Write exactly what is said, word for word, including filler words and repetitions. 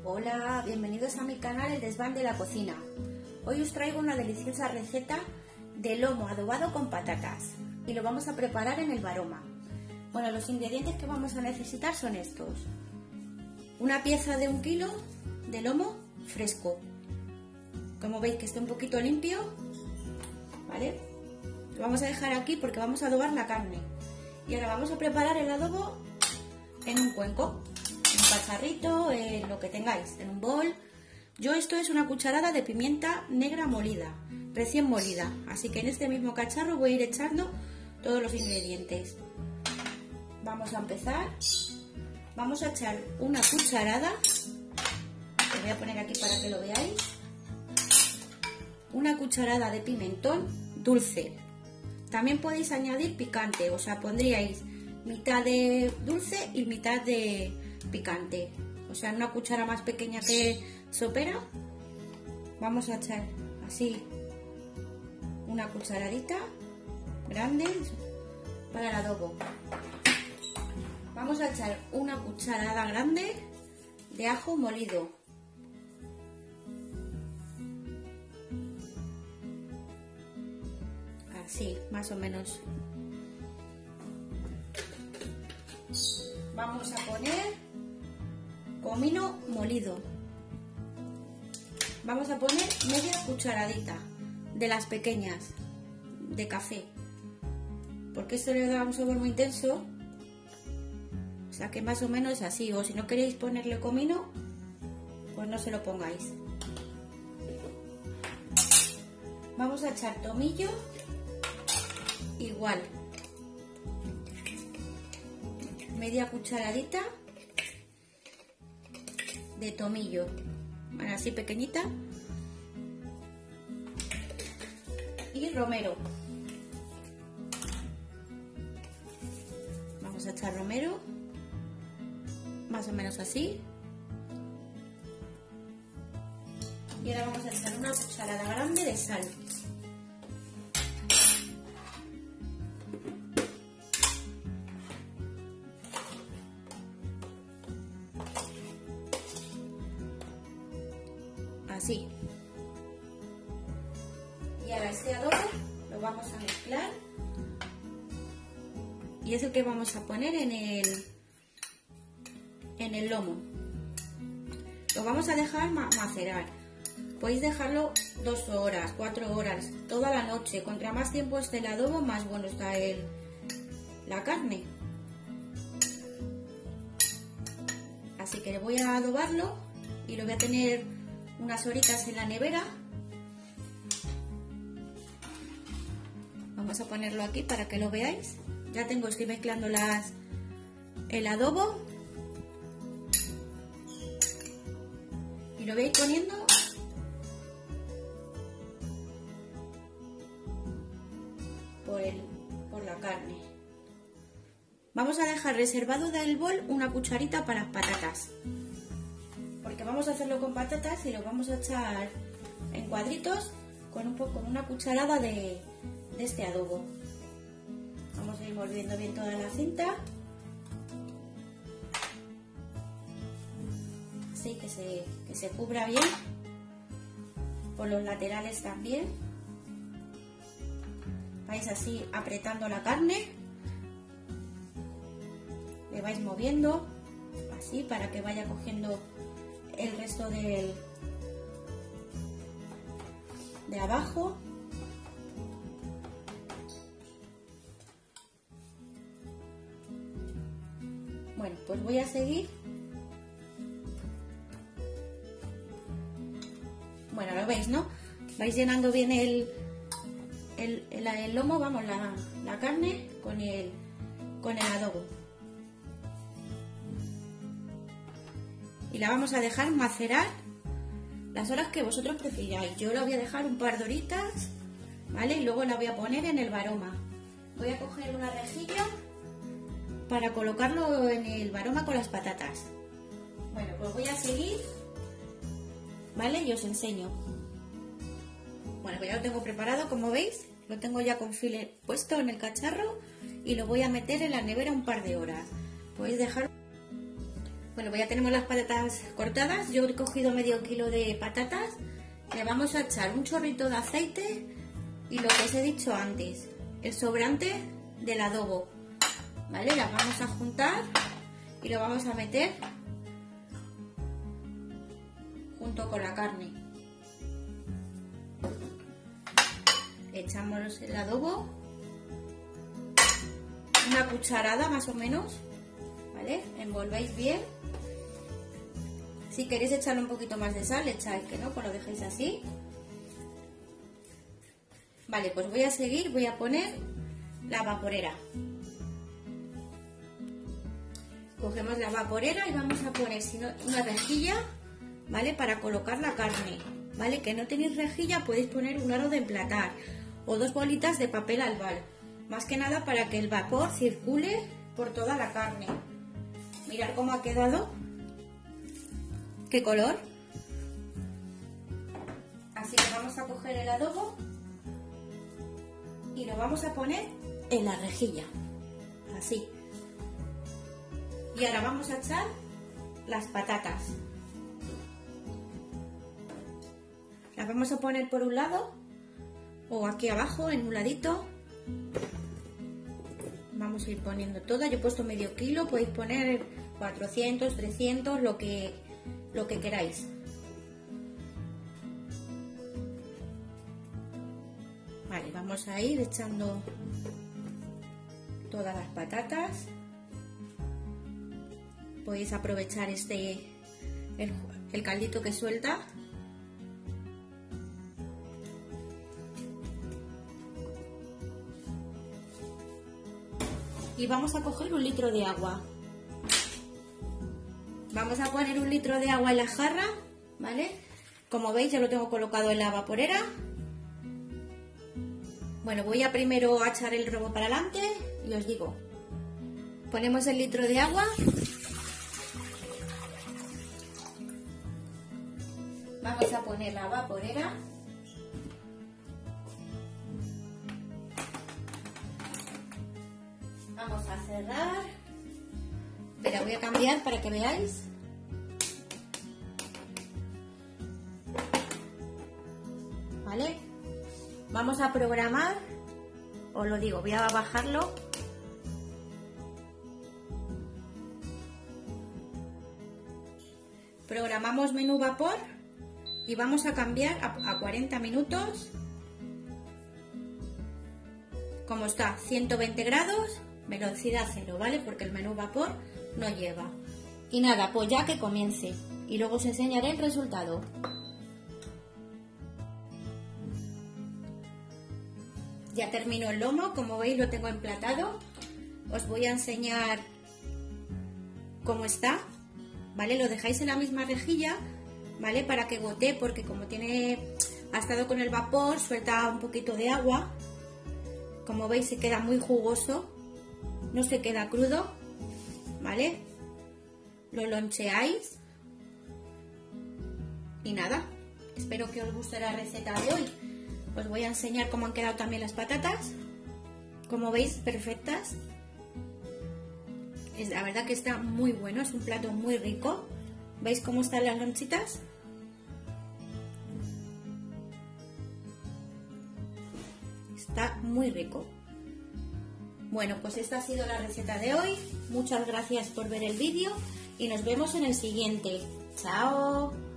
Hola, bienvenidos a mi canal El Desván de la Cocina. Hoy os traigo una deliciosa receta de lomo adobado con patatas y lo vamos a preparar en el Baroma. Bueno, los ingredientes que vamos a necesitar son estos: una pieza de un kilo de lomo fresco, como veis que esté un poquito limpio, ¿vale? Lo vamos a dejar aquí porque vamos a adobar la carne. Y ahora vamos a preparar el adobo en un cuenco, en un cacharrito, en lo que tengáis, en un bol. Yo esto es una cucharada de pimienta negra molida, recién molida, así que en este mismo cacharro voy a ir echando todos los ingredientes. Vamos a empezar. Vamos a echar una cucharada, lo voy a poner aquí para que lo veáis, una cucharada de pimentón dulce. También podéis añadir picante, o sea, pondríais mitad de dulce y mitad de picante, o sea, una cuchara más pequeña que sopera. Vamos a echar así una cucharadita grande para el adobo. Vamos a echar una cucharada grande de ajo molido. Así, más o menos. Vamos a poner comino molido. Vamos a poner media cucharadita de las pequeñas de café, porque esto le da un sabor muy intenso. O sea que más o menos así, o si no queréis ponerle comino, pues no se lo pongáis. Vamos a echar tomillo, igual, media cucharadita de tomillo, bueno, así pequeñita, y romero. Vamos a echar romero, más o menos así. Y ahora vamos a echar una cucharada grande de sal. Así. Y ahora este adobo lo vamos a mezclar y es el que vamos a poner en el en el lomo. Lo vamos a dejar macerar. Podéis dejarlo dos horas, cuatro horas, toda la noche. Contra más tiempo esté el adobo, más bueno está el, la carne. Así que voy a adobarlo y lo voy a tener unas horitas en la nevera. Vamos a ponerlo aquí para que lo veáis. Ya tengo, estoy mezclando las, el adobo y lo voy a ir poniendo por, el, por la carne. Vamos a dejar reservado del bol una cucharita para patatas, porque vamos a hacerlo con patatas y lo vamos a echar en cuadritos con, un poco, con una cucharada de, de este adobo. Vamos a ir volviendo bien toda la cinta, así que se, que se cubra bien, por los laterales también. Vais así apretando la carne, le vais moviendo así para que vaya cogiendo el resto del, de abajo. Bueno, pues voy a seguir. Bueno, lo veis, ¿no? Vais llenando bien el, el, el, el lomo, vamos, la, la carne con el, con el adobo. Y la vamos a dejar macerar las horas que vosotros prefiráis. Yo la voy a dejar un par de horitas, ¿vale? Y luego la voy a poner en el Baroma. Voy a coger una rejilla para colocarlo en el Baroma con las patatas. Bueno, pues voy a seguir, ¿vale? Y os enseño. Bueno, pues ya lo tengo preparado, como veis. Lo tengo ya con file puesto en el cacharro y lo voy a meter en la nevera un par de horas. Podéis dejar... Bueno, pues ya tenemos las patatas cortadas. Yo he cogido medio kilo de patatas. Le vamos a echar un chorrito de aceite y lo que os he dicho antes, el sobrante del adobo, ¿vale? Las vamos a juntar y lo vamos a meter junto con la carne. Echamos el adobo, una cucharada más o menos, ¿vale? Envolvéis bien. Si queréis echarle un poquito más de sal, echáis, que no, pues lo dejéis así. Vale, pues voy a seguir, voy a poner la vaporera. Cogemos la vaporera y vamos a poner si no, una rejilla, ¿vale? Para colocar la carne, ¿vale? Que no tenéis rejilla, podéis poner un aro de emplatar o dos bolitas de papel albal. Más que nada para que el vapor circule por toda la carne. Mirad cómo ha quedado. ¿Qué color? Así que vamos a coger el adobo y lo vamos a poner en la rejilla, así. Y ahora vamos a echar las patatas. Las vamos a poner por un lado o aquí abajo en un ladito. Vamos a ir poniendo todas. Yo he puesto medio kilo, podéis poner cuatrocientos, trescientos, lo que lo que queráis. Vale, vamos a ir echando todas las patatas. Podéis aprovechar este el, el caldito que suelta. Y vamos a coger un litro de agua. Vamos a poner un litro de agua en la jarra, ¿vale? Como veis ya lo tengo colocado en la vaporera. Bueno, voy a primero a echar el robo para adelante y os digo. Ponemos el litro de agua. Vamos a poner la vaporera. Vamos a cerrar. Pero voy a cambiar para que veáis. ¿Vale? Vamos a programar. Os lo digo, voy a bajarlo. Programamos menú vapor y vamos a cambiar a, a cuarenta minutos. Como está, ciento veinte grados, velocidad cero, ¿vale? Porque el menú vapor no lleva. Y nada, pues ya que comience y luego os enseñaré el resultado. Ya terminó el lomo, como veis lo tengo emplatado. Os voy a enseñar cómo está, ¿vale? Lo dejáis en la misma rejilla, ¿vale? Para que gotee, porque como tiene, ha estado con el vapor, suelta un poquito de agua. Como veis se queda muy jugoso, no se queda crudo, ¿vale? Lo loncheáis. Y nada, espero que os guste la receta de hoy. Os voy a enseñar cómo han quedado también las patatas. Como veis, perfectas. Es, la verdad que está muy bueno, es un plato muy rico. ¿Veis cómo están las lonchitas? Está muy rico. Bueno, pues esta ha sido la receta de hoy. Muchas gracias por ver el vídeo y nos vemos en el siguiente. ¡Chao!